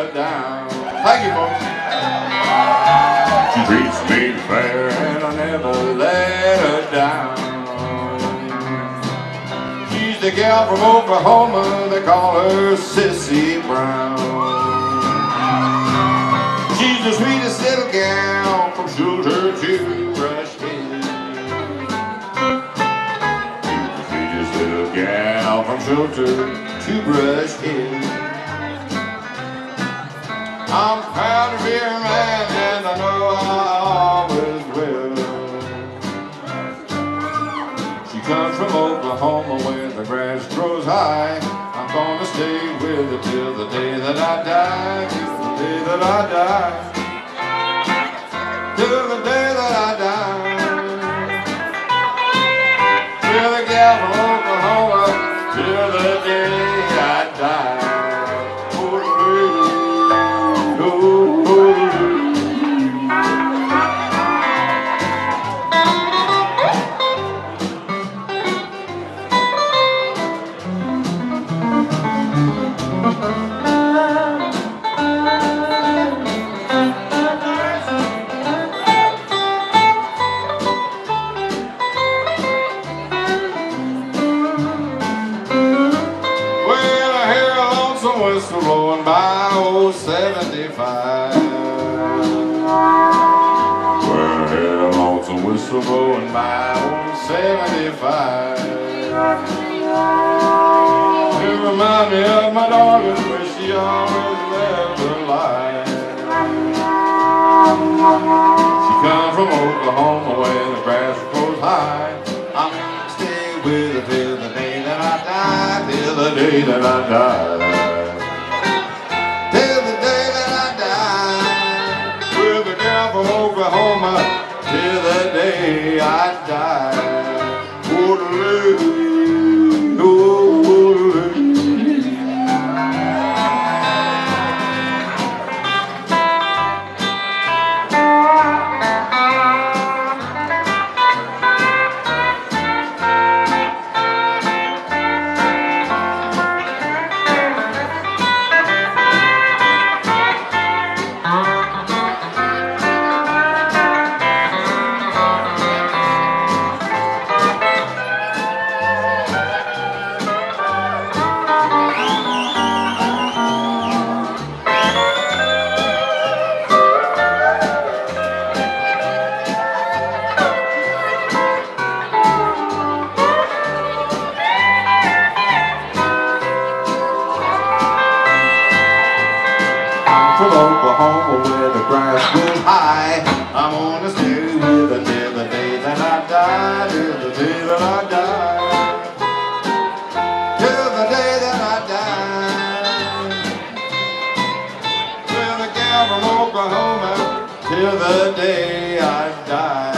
her down. Thank you, folks. She treats me fair and I never let her down. She's the gal from Oklahoma, they call her Sissy Brown. She's the sweetest little gal from Shoulder to Brush Hill. She's the sweetest little gal from Shoulder to Brush Hill. I'm proud to be her man and I know I always will. She comes from Oklahoma where the grass grows high. I'm gonna stay with her till the day that I die. Till the day that I die. Till the day that I die. Till the gal from Oklahoma, till the day I die. Whistle blowing by old 75. Well, I hear a lonesome whistle blowing by old 75. It reminds me of my darling where she always lived her life. She comes from Oklahoma where the grass grows high. I'm gonna stay with her till the day that I die. Till the day that I die. From Oklahoma till the day I die. From Oklahoma where the grass grows high, I'm gonna stay with her till the day that I die. Till the day that I die. Till the day that I die. Till the gal from Oklahoma till the day I die.